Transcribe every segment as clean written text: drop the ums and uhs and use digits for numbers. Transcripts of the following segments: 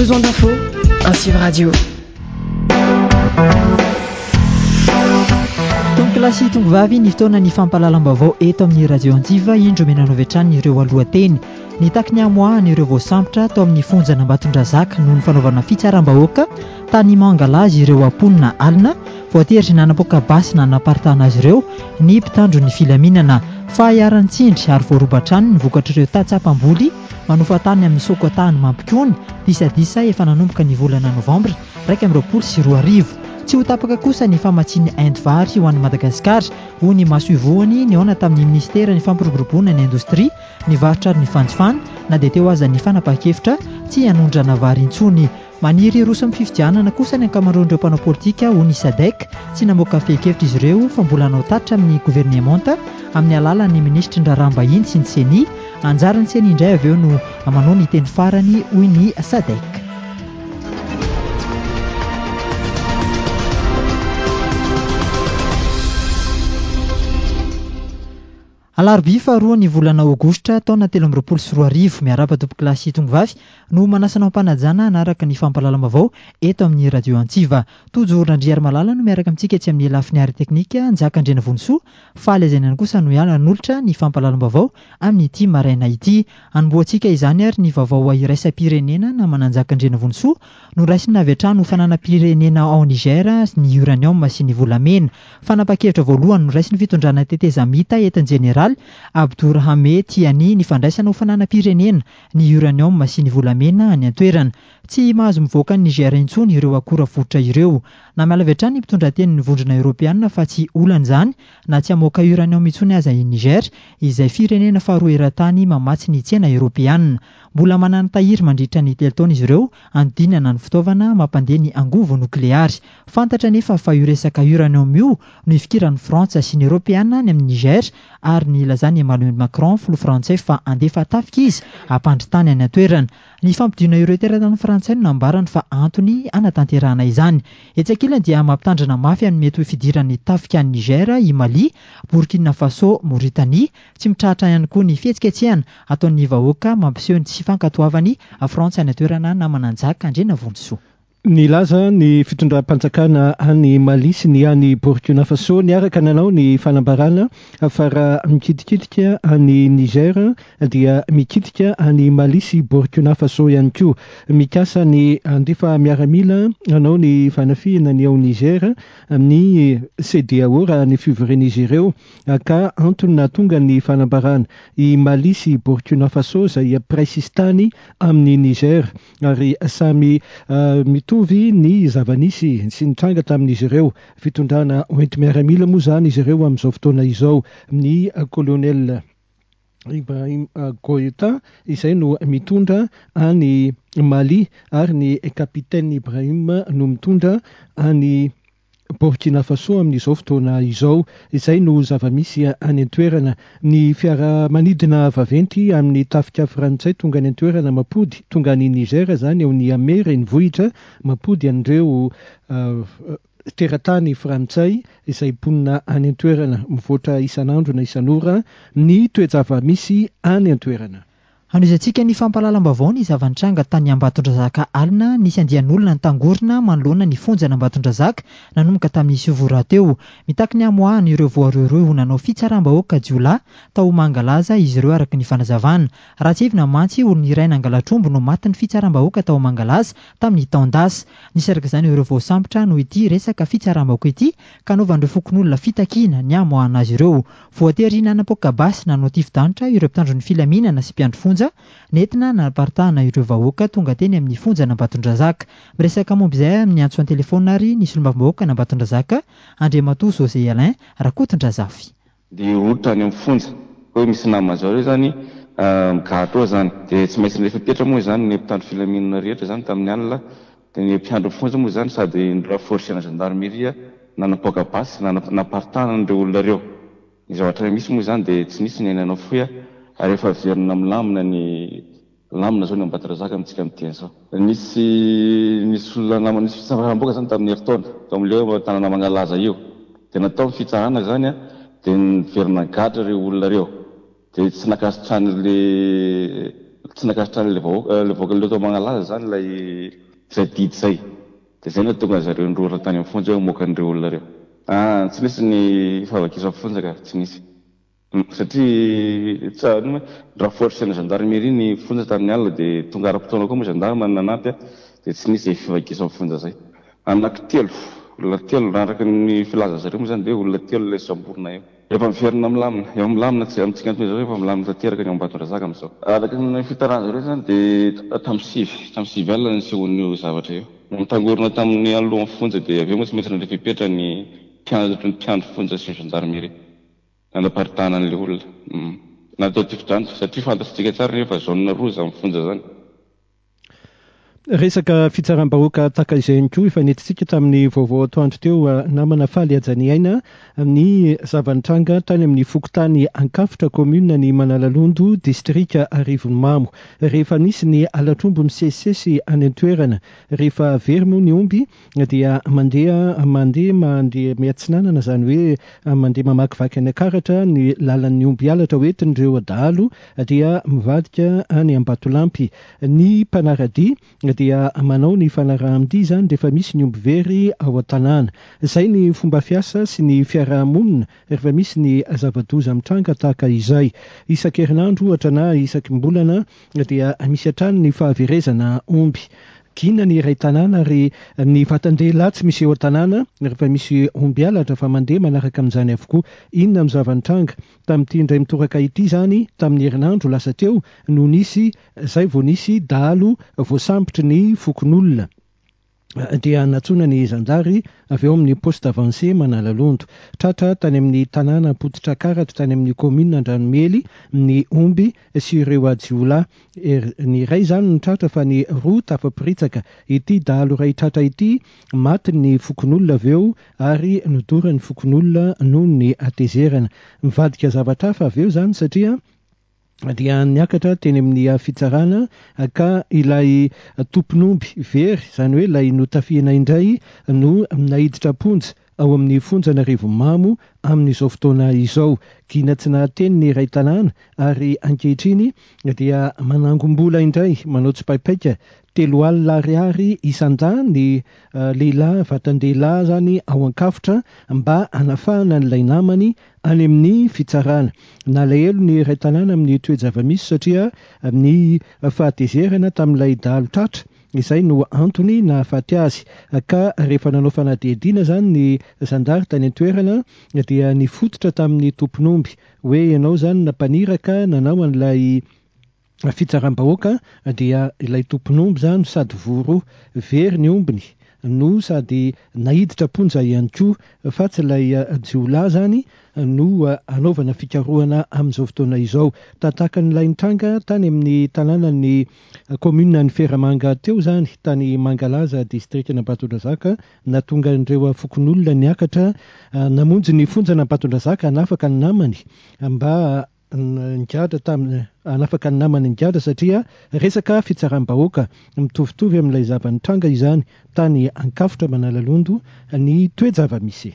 Besoin d'infos, un Sud Radio. Tonkilasy tongovavy ny fotoana ny fampahalalam-baovao eto amin'ny radio Anjiva indro menanao hatrany ireo alohateny. Ny takiny amoahany ireo voasambotra tao amin'ny fonjana Ambatondrazaka noho ny fanaovana fitsaram-bahoaka tany Mangalazy ireo amponina alina voatery nanapoka basy nanaparitana azy ireo ny mpitandro ny filaminana fa hiaran-tsindry ary voarobatrany ny vokatra ireo tatsapam-boly manofatany amin'ny Sokotany Mampikony disadisa efa nanomboka ny volana Novambra 2024. Tsy ho tapaka kosa ny famatsiany Indvary ho an'i Madagasikara ho ny masoivoany ny ona tamin'ny ministera ny fampiroboroboana ny indostria ny varotra ary ny fanjifana na dia teo aza ny fanapa-kevitra tsy hanondrana vary intsony. Maniry rosa amin'ny fifidianana kosa ny ankamaroan'ireo mpanao politika ho ny SADC tsy namoaka fehi-kevitra izy ireo fa mbola hanao tatra amin'ny gouvernemanta amin'ny alalan'ny ministra Ndrarambahiny sy ny Seni. Anjarany Seni indray avy eo no manao ny teny farany hoy ny SADC. Alarobia faharoa ny volana Aogositra taona 2024 miaraba tompokilasy tongovavy no manasana ampanajana anaraka ny fampahalalam-baovao eto amin'ny radio Antsiva. Tojo Randriary Malala no miaraka amintsika tsy amin'ny lafiny ary teknika Njaka Andrena Vonsoa fa lezainany kosa no nolotra ny fampahalalam-baovao amin'ny ity maraina ity. Anomboantsika izany ary ny vaovao iraisam-pirenena na mananjaka Andrena Vonsoa no raisina avy hatrany ho fananam-pirenena ao Niger ny uranium sy ny volamena. Fanapa-kevitra voalohany no raisiny fitondrana teteza mita etin'ny general Abdourahmane Tiani ny fandraisana ho fananam-pirenena ny uranium sy ny volamena any an-toerana. Tsy mahazo mivoaka ny Niger intsony ireo akora votra ireo. Na miala avy hatrany mpitondra teny ny vondrona Europeana fa tsy olana izany na tsy hamoaka uranium intsony aza i Niger izay firenena faharoa eran-tany mamatsy ny tsena Europeana. Mbola manantahiry mandritra ny 3 taona izy ireo andinana ny fitaovana mampandeha ny angovo nokleary. Fantatra nefa fa io resaka uranium io no ifikiran'ny Frantsa sy ny Europeana ny amin'ny Niger ary ny lazany Emmanuel Macron filoha frantsay fa andefa tafika izy hampandritany any an-toerana. Ny fampidina ireo teratany frantsay no nambarany fa antony anatanterahana izany. Etsy ankilany dia mampitandrana mafy amin'ny mety ho fidiran'ny tafika any Niger, i Mali, Burkina Faso, Mauritanie. Tsy mitrahatra ihany koa ny fihetsiketsehana ataon'ny vahoaka mampiseho ny tsy fankatoavany Frantsa any an-toerana na mananjaka Andrena Vonsoa. Nilaza ny fitondram-panjakana any Mali sy ny any Burkina Faso niaraka nanao ny fanambarana fa raha mikitikidika any Niger dia mikitika any Mali sy Burkina Faso ihany koa. Mikasa ny andefa miaramila nanao ny fanafihana ny ao Niger amin'ny CEDEAO raha ny fivoren'izy ireo ka antony nahatonga ny fanambarana i Mali sy Burkina Faso izay praisistany amin'ny Niger ary samy mitovy ny zavanisy sy nitranga tamin'izy ireo. Fitondrana oenty miaramila moa zany izy ireo amin'izao fotoana izao. Ny colonel Ibrahim Goïta izay no mitondra any Mali ary ny kapitaine Ibrahim no mitondra any Burkina Faso amin'izao fotoana izao. Izay no zavamisy any an-toerana. Ny fiara-manidina vaventy amin'ny tafika frantsay tonga any an-toerana mapody tonga any Niger zany eo ny Amera ny vohitra mapody an'ireo teratany frantsay izay ponina any an-toerana mivoatra isan'andro na isan'ora ny toe-javamisy any an-toerana. Anoizantsika ny fampahalalam-baovao ny zavantranga tany Ambatondrazaka alina nisy andian'olona ny tangorona manoloana ny fonjana Ambatondrazaka nanomboka tamin'ny sivora teo. Mitaky ny amoahany ireo voaroeroe ho nanao fitsaram-bahoaka jiolahy tao Mangalaza izy ireo araka ny fanazavana. Ratsivina mantsy olona iray Nangalatrombo no maty ny fitsaram-bahoaka tao Mangalaza tamin'ny taondasa. Nisaraka izany ireo voasambotra no ity resaka fitsaram-bahoaka ity ka novan'ireo fokon'olona fitakiana ny amoahana azy ireo. Voatery nanapoaka basy nanao tifidanitra ireo mpitandro ny filaminana sy mpiandro fonja nentina naparitahana ireo vahoaka tonga teny amin'ny fonjana Ambatondrazaka. Miresaka momba izay amin'ny antso an-telefona ary nisy olom-bahoaka na Ambatondrazaka Andriamatoa José Alain Rakotondrazafy. Dia olitra any amin'ny fonja hoe misy namana zao zany migahatra zany dia tsy maintsy rehefa petra moa zany ny mpitandro filaminana rehetra zany tamin'ny alina dia ny mpiandro fonja moa zany sady ndra forsiana gendarmeria nanapoaka basy naparitahana an'ireo olona reo. Ny zavatra misy moa zany dia tsy nisy ny ainanao foia ary efa verina milamina ny lamina zao ny Ambatondrazaka amintsika amin'ity zao. Nisy olona namana nisy fitsaram-bahoaka zany tamin'ny herintaona tao amin'ilay tanàna Mangalaza io dia natao ny fitsarana zany dia niverina gadra ireo olona reo dia tsy nakasitrany le tsy nakasitra le voaka le tao magnalaza zany lay zay didy zay. Dia zay no tonga zareo ndrora tany amin'ny fonja hoe moka an'ireo olona reo. Tsy nisy ny fahavakiso amin'ny fonja ka tsy nisy. Satria raha force na gendarmerie ny fonja tamin'ny alina dia tonga ara-potoana koa moa gendarme nanampy dia tsy nisy fivakiso amin'ny fonja zay. Anankitelo olona telo araka ny filaza zareo moa zany dia olona telo ilay samborina eo. Rehefa miverina milamina, eo milamina tsy amintsika antoy zao rehefa milamina tanteraka ny Ambatondrazaka amin'izao. Araka ny fitaran'ny zareo zany dia tamin'ny sivy alina ny sehoan'io zavatra eo. Mitangorona tamin'ny alohan'ny fonja dia avy eo moa tsy maintsy nandray fipetra ny mpiandro fonja sy ny gendarmerie. Nandaparitana an'ilay olona. Natao tifitrano satria fantatsika tsara rehefa zone roza amin'ny fonja zany. Resaka fitsaram-bahoaka tahaka izay ihany koa efa nentintsika tamin'ny vaovao atoandro teo namana faly Ajaniaina ny zavantranga tany amin'ny fokontany Ankafitra commune ny Manalalondo distrika Arivonimamo. Rehefa nisy ny alatrombo misesisesy any an-toerana rehefa very moa ny omby dia mandeha miatsinanana zany hoe mandeha mamakivaky any Akaratra ny lalan'ny omby alatra hoentin'ireo dahalo dia mivadika any Ambatolampy. Ny mpanarady dia manao ny fanaraha-midia zany rehefa misy ny omby very ao an-tanàna. Izay ny fomba fiasa sy ny fiarahamonina rehefa misy ny zava-doza mitranga tahaka izay. Isan-kerinandro ohatra na isan-kimbolana dia misy hatrany ny fahaverezana omby. Gina ny iray tanàna ary ny vatan-dehilahy tsy misy eo an-tanàna rehefa misy omby alatra fa mandeha manaraka amin'izany avokoa. Inona amin'ny zavantranga tamin'ity indray mitoraka ity zany tamin'ny herinandro lasa teo no nisy zay vao nisy dahalo voasambotry ny fokon'olona. Dia natsona ny zandary avy eo amin'ny poste avancé Manalalondo. Tratra tany amin'ny tanàna Potitra Akaratra tany amin'ny commune Andranomely ny omby sy ireo ajiolahy. Ny iray zany ny tratra fa ny roa tafapiritsaka. Ity dahalo iray tratra ity maty ny fokon'olona avy eo ary nodorany fokon'olona noho ny atezerana. Mivadika zavatra hafa avy eo zany satria dia niakatra teny amin'ny fitsarana ka ilay tompon'omby very zany hoe ilay notafiana indray no nahiditra ponja ao amin'ny fonjana Arivonimamo amin'izao fotoana izao. Gina tsy nahateny ny iray tanàna ary ankehitriny dia manangom-bola indray manao tsipaipaika 3 alina ariary isan-dà ny lehilahy vatan-dehilahy zany ao Ankafitra mba hanafahana n'ilay namany any amin'ny fitsarana. Nalahelo ny iray tanàna amin'ny toe-java-misy satria ny fahatezerana tamin'ilay dahalo tratra izay no antony nahafaty azy. Ka rehefa nanao fanadihadiana zany ny zandary tany an-toerana dia nifototra tamin'ny tompon'omby hoe ianao zany nampaniraka nanao an'ilay fitsaram-bahoaka dia ilay tompon'omby zany sady voro very ny ombiny no sady nahiditra ponja ihany koa fa tsy ilay jiolahy zany no anaovana fikarohana amin'izao fotoana izao. Tataka n'ilay nitranga tany amin'ny tanànan'ny commune ny Feramanga teo zany tany Mangalaza distrikana Ambatondrazaka natonga ireo fokon'olona niakatra namonjy ny fonjana Ambatondrazaka hanafaka ny namany mba hanafaka ny namany ngadra satria resaka fitsaram-bahoaka mitovitovy amin'ilay zava-nitranga izany tany Ankafitra Manalalondo ny toe-java-misy.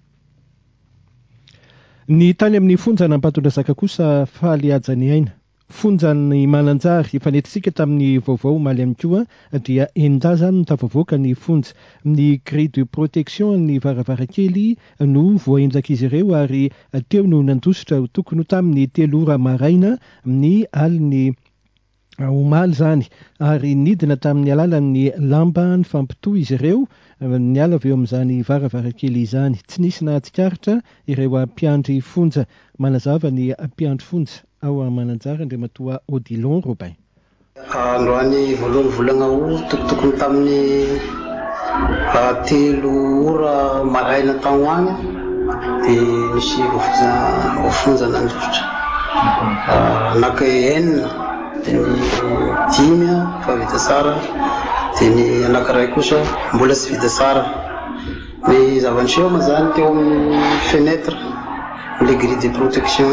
Ny tany amin'ny fonjana Ambatondrazaka kosa faly Ajaniaina. Fonjany Mananjary efa nentintsika tamin'ny vaovao omaly amin'ny koa dia enida zany tafavoaka ny fonja. Ny grille de protection ny varavarakely no voaenjaka izy ireo ary teo no nandositra tokony tamin'ny 3 ora maraina ny aliny omaly zany ary nidina tamin'ny alalan'ny lamba ny fampitohy izy ireo ny ala avy eo amin'izany varavarakely izany. Tsy nisy nahatsikaritra ireo mpiandry fonja. Manazava ny mpiandry fonja ao Mananjary Andriamatoa Odilon Robin. Androany voalohany volana tokotokony tamin'ny 3 ora maraina tagno dia misy voafonja nandositra naka 4 dia ny 5 fa vita tsara dia ny anankiray kosa mbola tsy vita tsara. Ny zava-niseho ma zany teo amin'ny fenêtre le grille de protection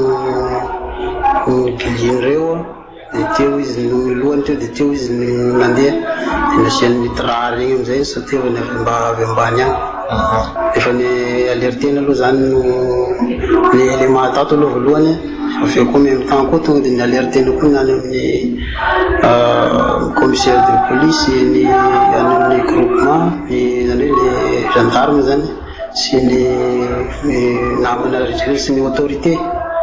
iny pilin'ireo dia teo izy lohany teo dia teo izy nandeha dia nasiany mitrary iny amizay satevany avy ambany any. Efa ny alertena aloha zany ny élément tato aloha voalohany avy eo koa même temps koa tonga dia nialertena koa ny any amin'ny commissaire de police ny any amin'ny groupement zany hoe le gendarme zany sy ny namana rehetrarehetra sy ny autorité.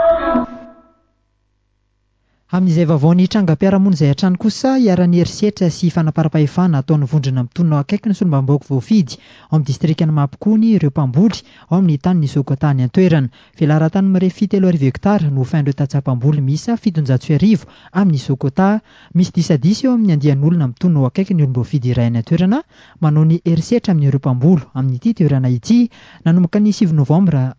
Amin'izay vaovao ny trangam-piarahamonina izay hatrany kosa hiarany herisetra sy fanaparam-pahefana ataony vondrona mitony ao akaiky ny solombambaoko voafidy ao amin'ny distrikany Mampikony ireo mpamboly ao amin'ny tany ny Sokotany an-toerana. Velarantany mirefy 3 hektara no faindreo tatsapamboly misa 700 amin'ny Sokota. Misy disadisy eo amin'ny andian'olona mitony ao akaiky ny olom-boafidy iray any an-toerana manao ny herisetra amin'ireo mpamboly amin'ity toerana ity. Nanomboka ny 7 novambra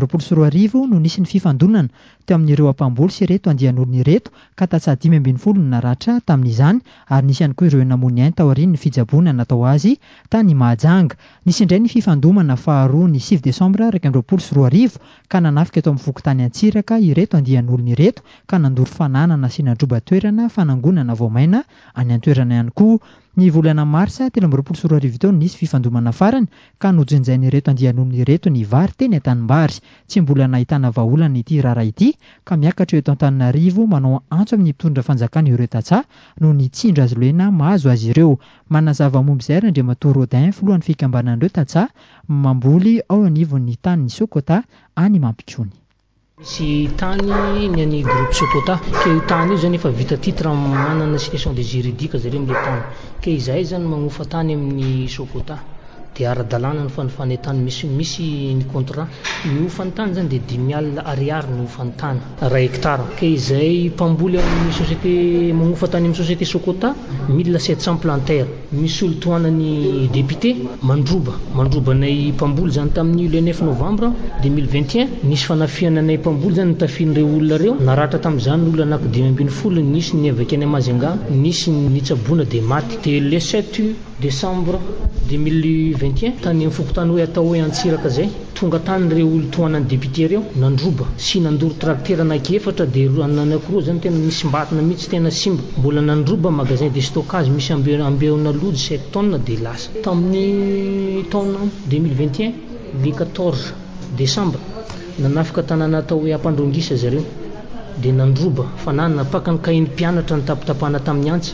2024 no nisy ny fifandonana teo amin'ireo ampamboly sy ireto andian'olona ireto ka tatsa 520 no naratra tamin'izany ary nisy ihany koa ireo namono ainy tao aoriany ny fijaboana natao azy tany Mahajanga. Nisy indray ny fifandomana faharoa ny 7 desambra 2024 ka nanafika eto amin'ny Fokotany Antsiraka ireto andian'olona ireto ka nandoro fananana sy nandroba toerana fanangonana voamaina any an-toerana ihany koa. Ny volana marsa 2024 nisy fifandomana farany ka nojenjainy ireto andian'olona ireto ny vary teny an-tanimbary. Tsy mbola nahitana vahaolana ity raharaha ity ka miakatra eto Antananarivo manao antso amin'ny mpitondra fanjakana ireo tatsa no nitsindra azy loena mahazo azy ireo. Manazava momba izay Andriamatoa Rodin filohan'ny fikambanan'ireo tatsa mamboly ao anivon'ny tany Sokota any Mampikony. Misy tany ny any groupe Sokota ke io tany io zany efa vita titre manana situation de juridique zareo amin'ilay tany ke izahay zany magnofa tany amin'ny Sokota dia ara-dalàna ny fanofany tany misy ny contrat miofany tany zany dia 10 000 ariary ny ofany tany 1 hektara ke izay mpamboly amin'ny société magnofa tany amin'ny société Sokota 1700 plantaires. Misy olo toanany député mandroba nay mpamboly zany tamin'ny le 9 novembre 2021 nisy fanafiana nay mpamboly zany tafian'ireo olona reo naratra tamin'izany olona anaky 520 nisy ny avy any Majunga nisy ny tsaboana dia maty. Dia le 7 décembre 2021 tany amin'ny Fokotany hoe atao hoe Antsiraka zay tonga tany reo olo toanany député reo nandroba sy nandoro tracteur anaky-4 dia anakiroa zany tena misy mbatina mihitsy tena simba mbola nandroba magasin de stockage misy ambeona lojy 7 tonnes dia lasa. Tamin'ny taona 2021 le 14 décembre nanafika tanàna atao hoe Ampandrongisa zareo dia nandroba fananana pakany kainy mpianatra ny tapatapahana tamin'ny antsa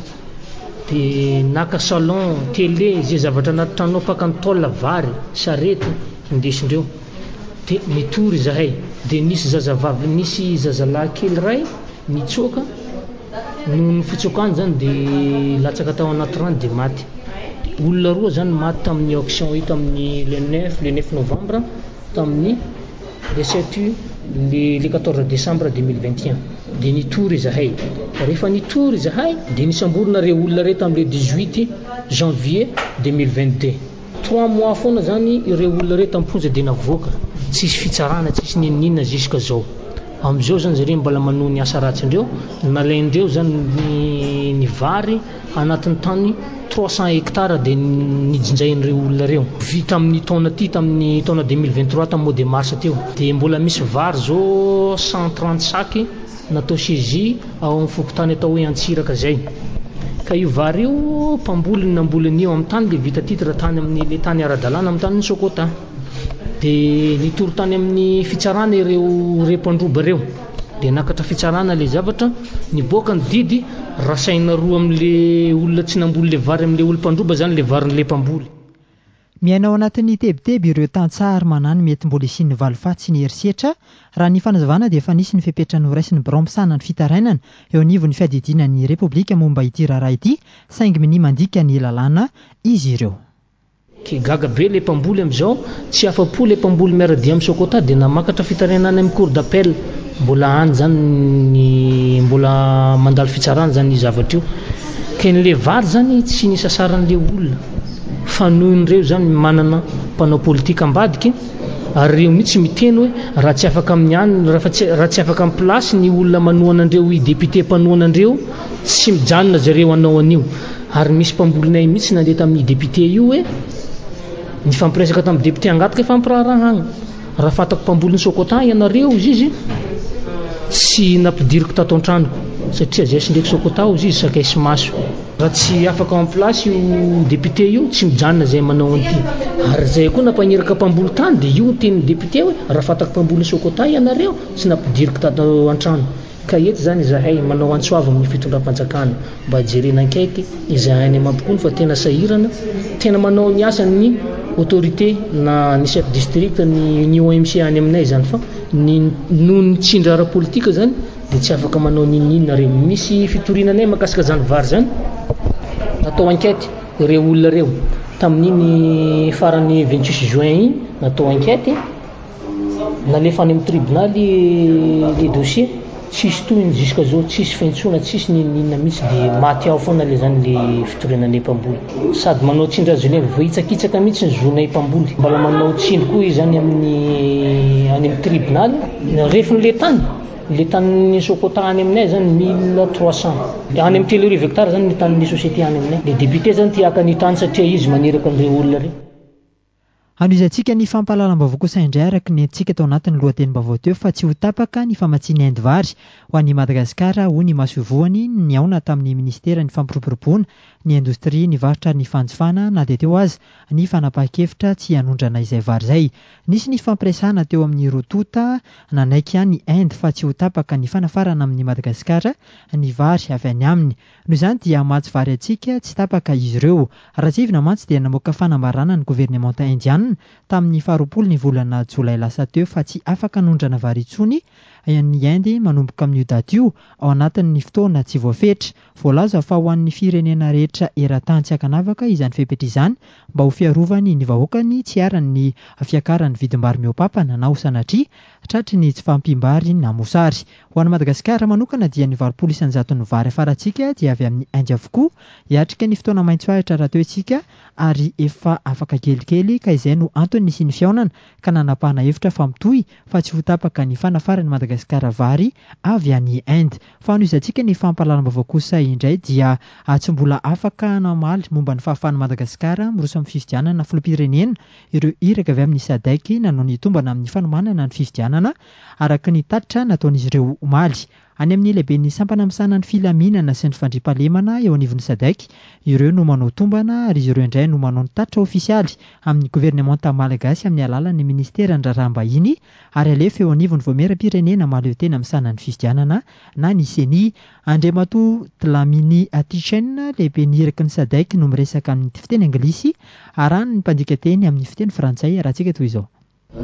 dia naka salon télé zay zavatra anaty tranonao pakany tôle vary sarety indesindreo dia nitory zahay dia nisy zazavavy nisy zazalahy kely ray nitsoaka no ny fitsokany zany dia latsaka tao anaty rano dia maty. Olona roa zany maty tamin'ny auction hita amin'ny le 9 novembre tamin'ny le 7 le 14 décembre 2021 dia nitory zahay. Rehefa nitory zahay dia nisamborona reo olona reo tamin'le 18 janvier 2022 3 mois foana zany ireo olona reo tamponja dia navoaka tsisy fitsarana tsisy ninina jusqu'à zao. Amizao zany zareo mbola manohy ny asa ratsindreo nalaindreo zany ny vary anatin'ny tany 300 hektara dia nijinjain'ireo olona reo vita amin'ny taona ty tamin'ny taona 2023 tamin'ny mois de mars teo dia mbola misy vary zao 130 saky natao saisie ao amin'ny Fokotany atao hoe Antsiraka zay. Ka io vary io mpamboly nambolin'io amin'ny tany dia vita titre tany amin'ny le tany ara-dalàna amin'ny tany Sokota dia nitory tany amin'ny fitsarana ireo mpandroba reo dia nakatra fitsarana le zavatra niboaka ny didy rasaina roa amin'le olona tsy namboly le vary amin'le olo mpandroba zany le varin'le mpamboly. Miainao anatin'ny tebiteby ireo tantsary manany mety mbola isian'ny valifaty sy ny herisetra raha ny fanazavana dia efa nisy ny fepetra noraisy ny biraompisana ny fitarainana eo anivon'ny fiadidinan'ny Repoblika momba ity raharaha ity saingy mini mandika ny lalàna izy ireo. Ke gaga be le mpamboly amizao tsy afa-po le mpamboly miaradia amin'ny Sokota dia namakatra fitarainana amin'ny cour d'appel mbola any zany ny mbola mandalo fitsarana zany ny zavatra io. Ke n'le vary zany tsy nisasaran'le olona fa nohon'ireo zany manana mpanao politika ambadiky ary reo mihitsy miteny hoe raha tsy afaka amin'ny any raha tsy afaka amin'ny plasy ny olona manohanandreo i député mpanohanandreo tsy mijanona zareo anao an'io. Ary misy mpambolinay mihitsy nandeha tamin'ny député io hoe nifampiresaka tamin'ny député angataka efa ampiraharaha agny raha fatako mpambolin'ny Sokota ianareo izy tsy nampidiriko tato an-tranoko satria zay sy ndraiky Sokota izy sakaisy maso. raha tsy afaka en place io député io tsy mijanona zay manao an'ity ary zay koa nampaniraka mpamboly tany dia io tenin'ny député hoe raha fataka mpamboly Sokota ianareo tsy nampidiriko tato an-trano ka eto zany zahay manao antsoava amin'ny fitondram-panjakana mba jerena ankaiky izay any amampikony fa tena sahirana tena manao ny asan'ny autorité na ny chef district ny OMC any aminay zany fa ny nohon'ny tsindra ara-politika zany dia tsy afaka manao ninina reo misy fitorinanay makasika zany vary zany natao enquête ireo olona reo tamin'iny farany 28 juin iny natao enquête nalefa any amin'ny tribunaly les dossiers tsisy toy jusqu'à zao tsisy fentsona tsisy ninina mitsy dia maty ao foana le zany le fitorinanay mpamboly sady manao tsindra azy le vohitsakitsaka mitsy ny zonay mpamboly mbola manao tsindry koa izy zany any amin'ny tribunaly refiny le tany Sokota any aminay zany 1300 any amin'ny télé hectare zany ny tany société any aminay le député zany tiaka ny tany satria izy maniraka an'ireo olona reo. Anoizantsika ny fampahalalam-baovao saindray araka ny antsika tao anatin'ny lohatenim-baovao teo fa tsy ho tapaka ny famatsiana Endivary ho an'i Madagasikara ho ny masovoany ny aona tamin'ny ministera ny fampiroboroboana ny indostria ny varotra ny fanjifana na dia teo azy ny fanapahan-kevitra tsy hanondrana izay vary izay. Nisy ny fampiresahana teo amin'ny rotota nanaiky any Inde fa tsy ho tapaka ny fanafarana amin'ny Madagasikara ny vary avy any aminy. Noho izany dia matsy vary antsika tsy tapaka izy ireo. Ratsivina mantsy dia namoaka fanambarana ny gouvernemanta indianina tamin'ny 20 ny volana Jolay lasa teo fa tsy afaka hanondrana vary intsony ny Inde manomboka amin'ny daty io ao anatin'ny fotoana tsy voafetra. Voalaza fa ho an'ny firenena rehetra eran-tany tsy ankanavaka izany fepetra izany mba ho fiarovany ny vahoakany tsy aran'ny fiakaran'ny vidim-bary mihoapapana na ho sanatria tratry ny tsy fampiam-bary na mosary. Ho an'ny Madagasikara manokana dia ny 20 isanjaton'ny vary afarantsika dia avy amin'ny Inde avokoa hiatrika ny fotoana maitso ahitra raha teo isika ary efa afaka kelikely ka izay no antony nisy ny fiaonana ka nanapahana hevitra fa mitohy fa tsy ho tapaka ny fanafarany Madagasikara vary avy any Inde. Fa anoizantsika ny fampahalalam-baovao kosa indray dia tsy mbola afaka namaly momba ny fahafahan'ny Madagasikara miroso amin'ny fifidianana filoham-pirenena ireo iraka avy amin'ny SADC nanao ny tombana amin'ny fanomanana ny fifidianana araka ny tatitra nataon'izy ireo omaly. Any amin'ny lehiben'ny sampana misana ny filaminana sy ny fandriampahalemana eo anivon'ny SADC ireo no manao tombana ary izy ireo indray no manao ny tatitra ofisialy amin'ny gouvernemanta malagasy amin'ny alalan'ny ministera ny raharaham-bahiny ary alefa eo anivon'ny voameram-pirenena mahaleo tena misana ny fifidianana na ny CENI. Andriamatoa Dlamini Atichen lehiben'ny iraky ny SADC no miresaka amin'ny fiteny anglisy arahany ny mpandika teny amin'ny fiteny frantsay raha tsika toy izao.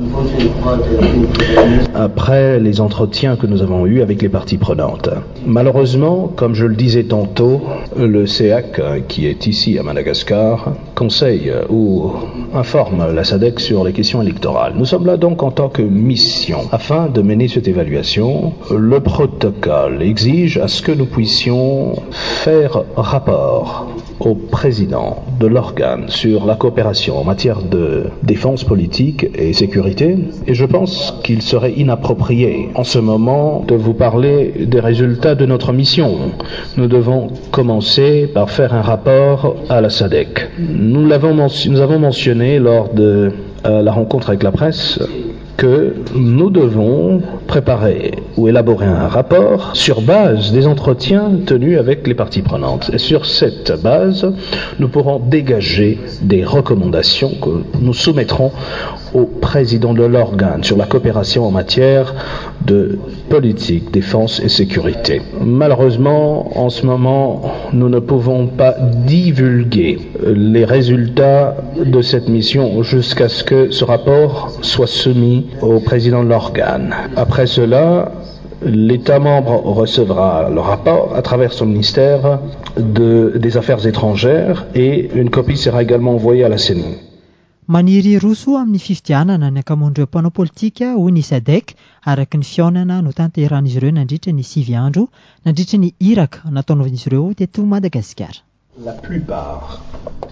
Après les entretiens que nous avons eus avec les parties prenantes. Malheureusement, comme je le disais tantôt, le CEAC qui est ici à Madagascar conseille ou informe la SADC sur les questions électorales. Nous sommes là donc en tant que mission. Afin de mener cette évaluation, le protocole exige à ce que nous puissions faire rapport au président de l'organe sur la coopération en matière de défense politique et sécurité. Et je pense qu'il serait inapproprié en ce moment de vous parler des résultats de notre mission. Nous devons commencer par faire un rapport à la SADC. Nous avons mentionné lors de la rencontre avec la presse que nous devons préparer ou élaborer un rapport sur base des entretiens tenus avec les parties prenantes. Et sur cette base, nous pourrons dégager des recommandations que nous soumettrons au président de l'organe sur la coopération en matière de politique, défense et sécurité. Malheureusement, en ce moment, nous ne pouvons pas divulguer les résultats de cette mission jusqu'à ce que ce rapport soit soumis au président de l'organe. Après cela, l'État membre recevra le rapport à travers son ministère des Affaires étrangères et une copie sera également envoyée à la CENI. Maniry roso amin'ny fifidianana ny akamon'ireo mpanao politika hoy ny SADC araka ny fiaonana no tanteran'izy ireo nandritra ny 6 andro nandritra ny iraka nataon'izy ireo teto Madagasikara. La plupart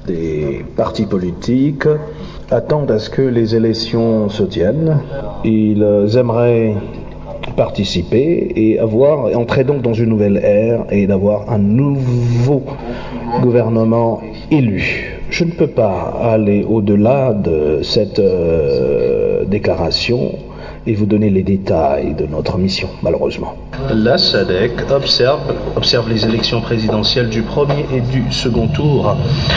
des partis politiques attendent à ce que les élections se tiennent. Ils aimeraient participer et entrer donc dans une nouvelle ère et d'avoir un nouveau gouvernement élu. Je ne peux pas aller au-delà de cette déclaration et vous donner les détails de notre mission, malheureusement. La SADC observe les élections présidentielles du premier et du second tour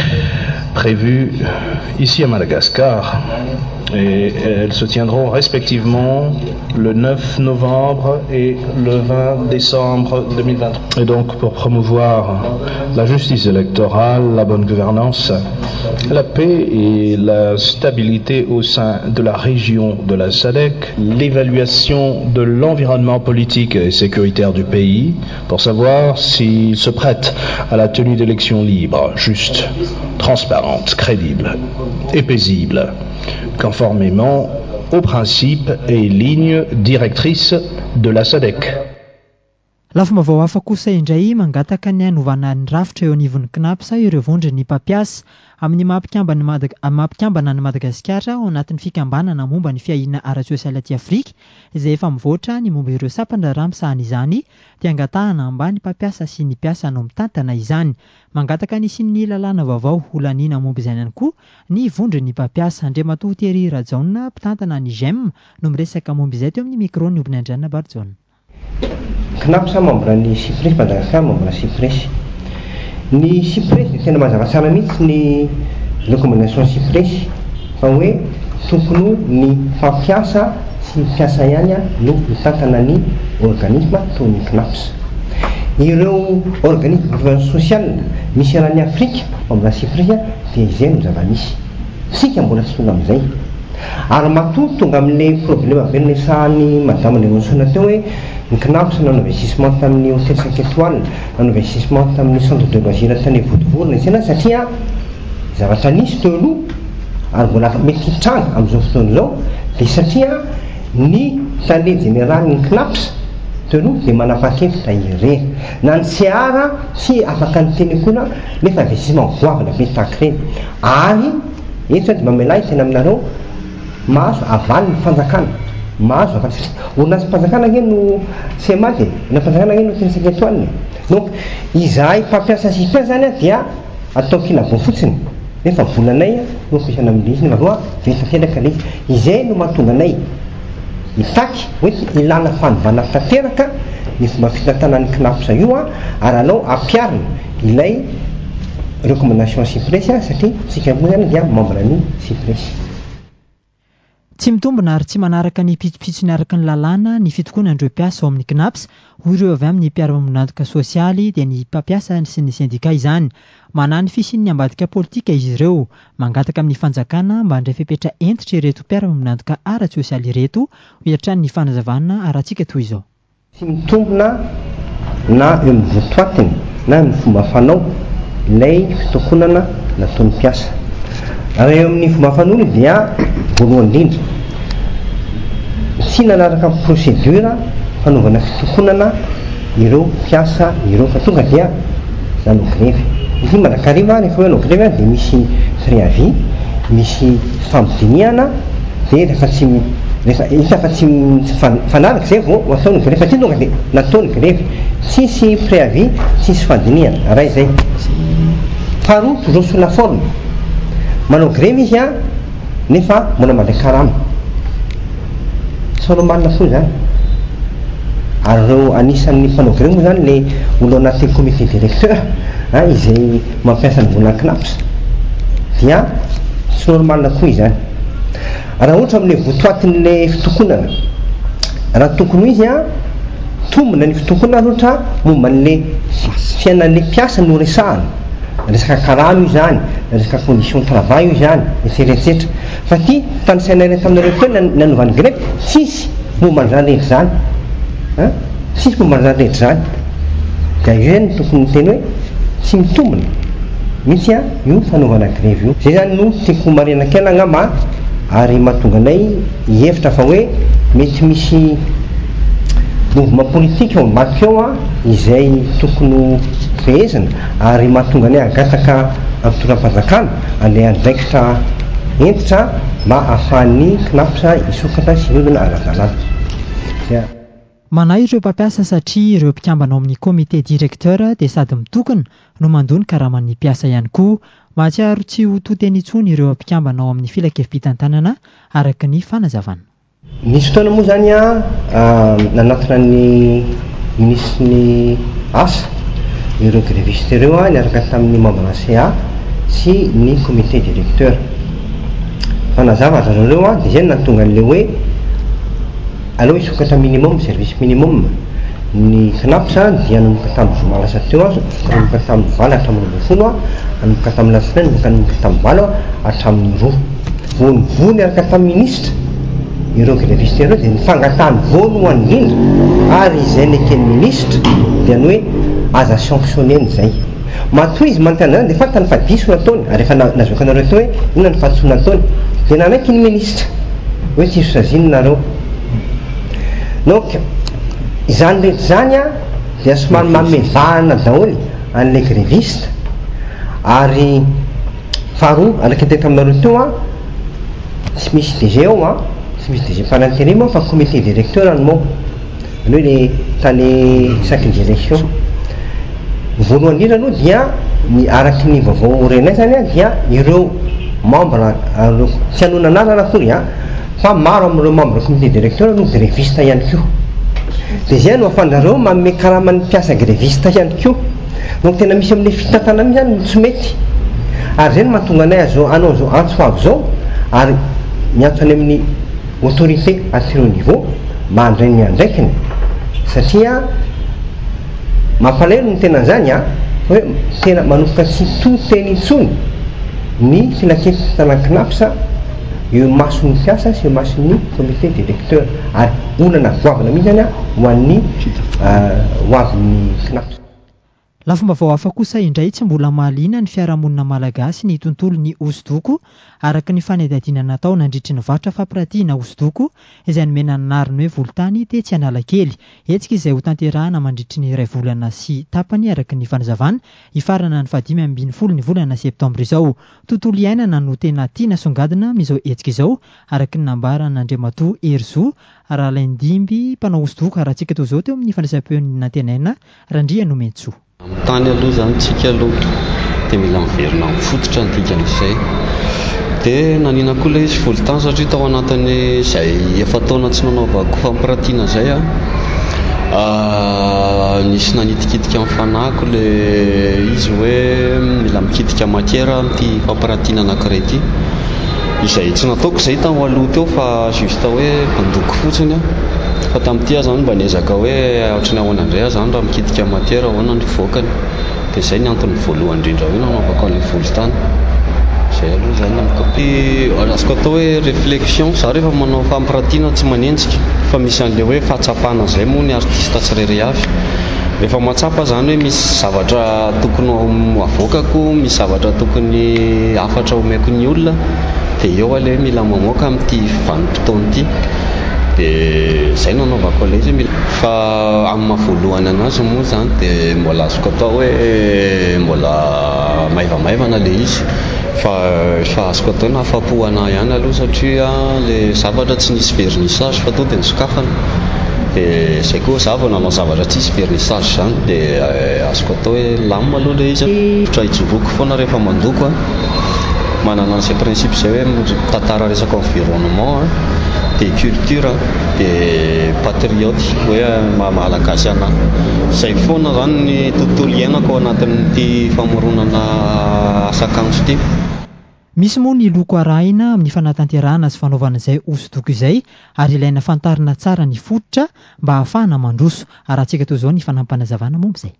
prévues ici à Madagascar. Et elles se tiendront respectivement le 9 novembre et le 20 décembre 2023. Et donc pour promouvoir la justice électorale, la bonne gouvernance, la paix et la stabilité au sein de la région de la SADC, l'évaluation de l'environnement politique et sécuritaire du pays pour savoir s'il se prête à la tenue d'élections libres, justes, transparentes, crédibles et paisibles, conformément aux principes et lignes directrices de la SADC. Lafomba vao hafa kosa indray mangataka ny hanovana ny rafitra eo anivon'ny KNAPS ireo vondry ny mpampiasa amin'ny mampikambana ny Madagasikara ao anatin'ny fikambanana momba ny fiahiana ara-tsosialy aty Afrika izay efa mivoatra ny momba ireo sapan-draharaha misahana izany dia angatahana ambany mpampiasa sy ny mpiasa no mitantana izany. Mangataka ny sy ny lalàna vaovao holanina momba izany ihany koa ny vondry ny mpampiasa. Andriamatoa Tery Rajaona mpitantana ny GEM no miresaka momba izay teo amin'ny micro ny Obiny Andriana Barjona. KNAPS membre ny Cyprus Madagascar membre Cyprus. Ny Cyprus dia tena mazava tsara mihitsy ny recommandation Cyprus fa hoe tokony ny fampiasa sy ny mpiasa ihany no mitantana ny organisme toy ny KNAPS. Ireo organisme gouvernance sociale misy raha ny Afrika membre Cyprus dia izay no zava-misy. Sika mbola tsy tonga amin'izay. Ary matoa tonga amin'ilay problème be niresahan'ny madame Léonçona teo hoe ny KNAPS nanao investissement tamin'ny hôtel 5 étoiles, nanao investissement tamin'ny centre de loisirs tany Vodivorona izay satria zavatra nisy teo aloha ary mbola mety hitranga amin'izao fotoana izao dia satria ny tale général ny KNAPS teo aloha dia manapa-kevitra irery na ny CR sy afaka ny teny koa nefa investissement goavana be tahaka ireny. Ary eto dia mamelay tena aminareo mahazo avaly ny fanjakana, mahazo avaly orinasa mpanjakana age no CMA dia na mpanjakana age no teny 5 étoiles. Donc izahay mpampiasa sy mpiasa zany dia atao kilabo fotsiny nefa volanay no ampiasana amin'izy nefa roa veta teraka ilay izay no mahatonga anay hitaky hoe ilana fanovana tanteraka ny fomba fitantanan'ny KNAPS io ary anao ampiarina ilay recommandation Cyprus satria sika moa zany dia membre ny Cyprus. Tsy mitombona ary tsy manaraka ny pitsopitsony araka ny lalàna ny fitokonan'ireo mpiasa ao amin'ny KNAPS hoy ireo avy amin'ny mpiara-manonantoka sosialy dia ny mpampiasa sy ny sindika izany. Manana ny fisian'ny ambadika politika izy ireo, mangataka amin'ny fanjakana mba handray fepetra entitra ireto mpiara-manonantoka ara-tsosialy ireto hiatrany ny fanazavana aratsika toy izao. Tsy mitombona na eo mivotoatiny na amin'ny fomba fanao ilay fitokonana nataon'ny mpiasa. Raha eo amin'ny fomba fanony dia voalohany indrindra sy nanaraka procédure fanaovana fitokonana ireo mpiasa ireo fa tonga dia nanao grève. Izy mandrakariva rehefa hoe nanao grève dia misy préavis, misy famodiniana dia rehefa tsy fanaraka izay vao atao ny grève satria tonga dia natao ny grève tsisy préavis tsisy fandiniana raha izay. Faharoa toujours sur la forme manao grève izy nefa mbola mandray karama solomanina foa zany. Ary ireo anisan'ny mpanao grève moa zany le olo anaty comité directeur izay mampiasa ny vola KNAPS dia tsy normalina koa izany. Raha ohatra amin'ilay votoatin'ilay fitokonana raha tokony izy tombona ny fitokonana ohatra momba n'ilay fiainan'ilay mpiasa no resahana, resaka karama io zany, resaka condition de travail io zany etseretsetra fa ty tanisaina ireto aminareo teo nanovany grève tsisy momba n'izany rehetra zany tsisy momba n'izany rehetra zany dia io zany tokony teny hoe tsy mitombona mihitsy io fanaovana grève io. Zay zany no tiako marenakena angamba ary mahatonga anay hihevitra fa hoe mety misy mouvement politique ao ambadika ao izay tokony fehezina ary mahatonga anay agataka amin'ny toeram-panjakana andeha andraikitra entitra mba ahafahan'ny KNAPS isokatra sy hodina ara-dalàna. Manahy ireo mpampiasa satria ireo mpikambana ao amin'ny comité directeur dia sady mitokana no mandony karaman'ny mpiasa ihany koa. Mahatsiaro tsy ho toteny intsony ireo mpikambana ao amin'ny filakevim-pitantanana araka ny fanazavana. Nisy fotoana moa zany nanatina ny ministry ny asa ireo gréviste ireo niaraka tamin'ny membre na CA sy ny comité directeur fanazava zareo dia zay nahatonga an'le hoe aleo isokatra minimum service minimum ny knapsa dia nanomboka tamin'ny zoma lasa teo nanomboka tamin'ny valo hatramin'ny roapolo nanomboka tamin'ny latsinainy nanomboka tamin'ny valo hatramin'ny roa vonivony niaraka tamin'ny ministre ireo gréviste ireo dia nifangatany voany ho an'indrindra ary izay nekeny ministre dia ny hoe aza sanctionné zay matoa izy manontany zany dia fantany fa diso nataony ary efa nazoakanareo teo hoe inona ny fahatsoa nataony dia nanaiky ny ministre hoe tsy isosaziny nareo donc izany rehetra zany dia somary mamevahana daholy an'ilay gréviste ary faharoa araka teny taminareo teo tsy misy DG ao tsy misy DG par intérim fa comité directeur anomo ny hoe le tany chaque direction voalohany indrindra aloha dia ny araky ny vaovao renay zany dia ireo membre tsy hanona anarana akory fa maro amin'ireo membre comité directeur no gréviste ihany koa dia zay no afandrareo manome karaman'ny mpiasa gréviste ihany koa donc tena misy amin'ny fitatana mi zany tsy mety ary zay no mahatonga anay anao zao antso avy zao ary miantso any amin'ny autorité à très haut niveau mba handray ny andraikiny satria mampalahelo ny tena zany hoe tena manomboka tsy toteny intsony ny filakefi tanan-knapsa eo mason'ny mpiasa sy eo mason'ny comité directeur ary olana goavana mihitsy zany ho an'ny hoavin'ny knapsa. Lafomba hafa kosa indray tsy mbola mahaliana ny fiarahamonina malagasy ny tontolo ny hosodoko araka ny fanadihadiana natao nandritry ny vatra fampiratiana hosodoko izay nomena ny nariny hoe volotany tetsy Analakely hetsika izay ho tanterahana mandritry ny 2 volana sy tapany araka ny fanazavana hifarana ny 5 ny volana septambra izao. Tontolo iainana no tena tiana songadina amin'izao hetsika izao araka ny nambarana Andriamatoa Herzo Ralaindimby mpanao hosodoko arahantsika teo zao teo amin'ny fandraisam-peon'ny antenaina Randria Nomentso. Tany aloha zany tsika aloha dia mila miverina mifototra ny dikan'izay dia nanina koa ilay izy volotany satria tao anatin'ny izay efa taona tsy nanaovako fampiratiana zay nisy nanitikitika amin'ny fanahiko ilay izy hoe mila mikitika matière amin'ity fampiratiana anankiray ity izay tsy nataoko izay tamin'ny aloha teo fa juste hoe mandoko fotsiny fa tamin'ity zany mba niezaka hoe ohatrany ahoana indray zany raha mikitika matière ahoana ny voakany dia izay ny antony voalohany indrindra hoe nanaovako an'ilay volotany zay aloha zany amiko azoko atao hoe réflexion za rehefa manao fampiratiana tsy manenjika fa misy an'ilay hoe fahatsapana izay moa ny artiste tsirairay avy rehefa mahatsapa zany hoe misy zavatra tokony avoakako misy zavatra tokony afatra omeko ny olona dia eo ilay mila mamoaka amin'ity vanim-potoana ity dia izay nanaovako ilay izy fa amin'ny mahavoalohany anazy moa zany dia mbola azoko atao hoe mbola maivamaivana ilay izy fa azoko atao nahafapo anahy ihany aloha satria ilay zavatra tsy nisy vernissage fa to dia nisokafana dia izay koa za vao nanao zavatra tsy nisy vernissage zany dia azoko atao hoe lamina aloha ilay izy tra hijoroako foana rehefa mandoko manana an'izay principe izay hoe tantara resaka environnement dia culture dia patriote hoe malagasy anahy izay foana zany ny tontolo iainako anatin'ity famoronana asakanjo ity. Misy moa ny loko arahina amin'ny fanatanterahana sy fanaovana izay hosodoko izay ary ilaina fantarina tsara ny fototra mba ahafahana mandroso arahantsika teo izao ny fanampanazavana momba izay.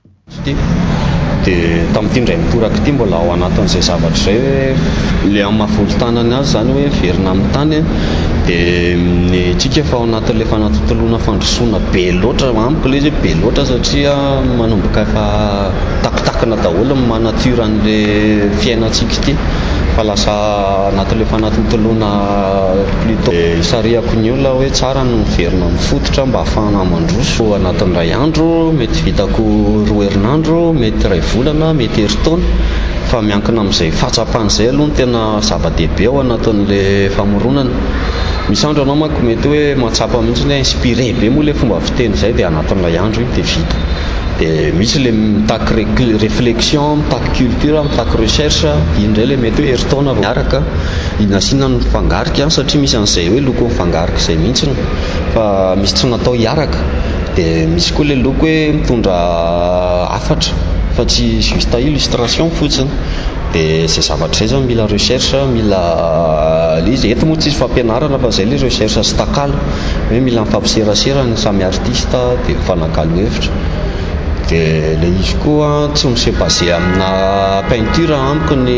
Dia tamin'ity indray mitoraka ity mbola ao anatin'izay zavatra izay hoe le amin'ny mahavolontanany azy zany hoe verina amin'ny tany dia ny tsika efa ao anatin'ilay fanatontoloana fandrosoana be loatra amiko ilay izy be loatra satria manomboka efa takotakona daholo ny manatiora an'ilay fiainantsika ity fa lasa anatin'ilay fanatontoloana plutôt isariako ny olona hoe tsara no miverina mifototra mba ahafahana mandroso anatin'ny 2 andro mety vitako 2 herinandro mety 2 volana mety herintaona fa miankina amin'izay fahatsapana aloha no tena zava-dehibe ao anatin'ilay famoronana. Misy andro anao manko mety hoe mahatsapa mihitsy hoe inspiré be moa ilay fomba fiteny izay dia anatin'ny 2 andro dia vita dia misy le mitaky réflexion, mitaky culture, mitaky recherche, indray le mety hoe herintaona miaraka inasiana ny fangarika satria misy an'izay hoe loko mifangarika izay mihitsiny fa misy tsy natao hiaraka. Dia misy koa le loko hoe mitondra hafatra fa tsy juste illustration fotsiny. Dia izay zavatra izay zany mila recherche, mila izy eto moa tsisy fampianarana fa izay le recherche sy takala hoe mila mifampiserasera ny samy artiste dia mifanakalo hevitra. Dia le izy koa tsy misy basé amina peinture amiko ny.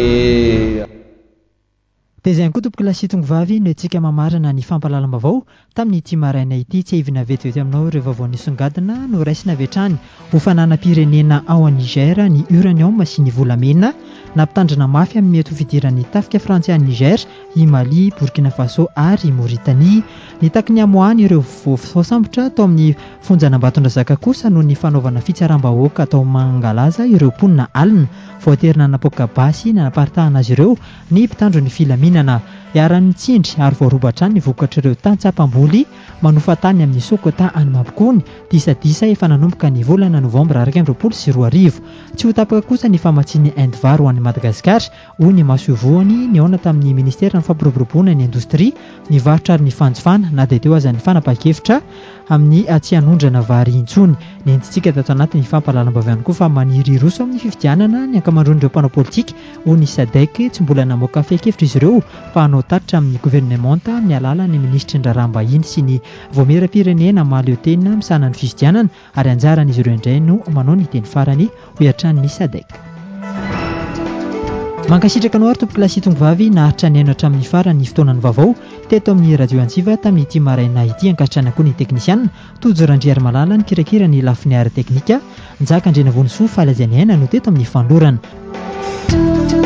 Dia izay koa tompoko lasitong vavy no antsika mamarana ny fampahalalam-baovao tamin'ity maraina ity tsy hivina vetivety aminao rehefa vao nisongadina no raisina avy hatrany ho fananam-pirenena ao an Niger ny uranium sy ny volamena nampitandrina mafy amin'ny mety ho fidiran'ny tafika frantsay any Niger, i Mali, Burkina Faso ary Mauritanie. Nitaky ny amoahany ireo voasambotra tao amin'ny fonjanam-batondrazaka kosa noho ny fanaovana fitsaram-bahoaka atao mangalaza ireo mponina alina voaterina napoaka basy nanaparitahana azy ireo ny mpitandro ny filaminana. Iaran'ny tsindry ary voarobatra ny vokatra ireo tantsapam-boly manofa tany amin'ny Sokota any Mampikony disadisa efa nanomboka ny volana Novambra 2024. Tsy ho tapaka kosa ny famatsiany Indvar ho an'ny Madagasikara hoy ny masovoany ny aona tamin'ny ministera ny fampiroboroboana ny indostria, ny varotra ary ny fanjifana na dia teo aza ny fanapa-kevitra amin'ny tsy hanondrana vary intsony. Nentintsika tato anatin'ny fampahalalam-bavy ihany koa fa maniry roso amin'ny fifidianana ny ankamaroan'ireo mpanao politika hoy ny SADC tsy mbola namoaka fehi-kevitra izy ireo fa hanao tatitra amin'ny gouvernemanta amin'ny alalan'ny ministry ndraraham-bahiny sy ny voameram-pirenena mahaleo tena misana ny fifidianana ary anjaran'izy ireo indray no manao ny teny farany ho iatran'ny SADC. Mankasitraka anao ary tompoko lasitong vavy naharitra ny aino hatramin'ny farany fotoanany vaovao teto amin'ny radio Antsiva tamin'ity maraina ity ankatrana koa ny teknisianina Tojo Randriary Malala ny kirakira ny lafiny ara teknika Njaka Andrena Vonsoa falazany aina no teto amin'ny fandorana.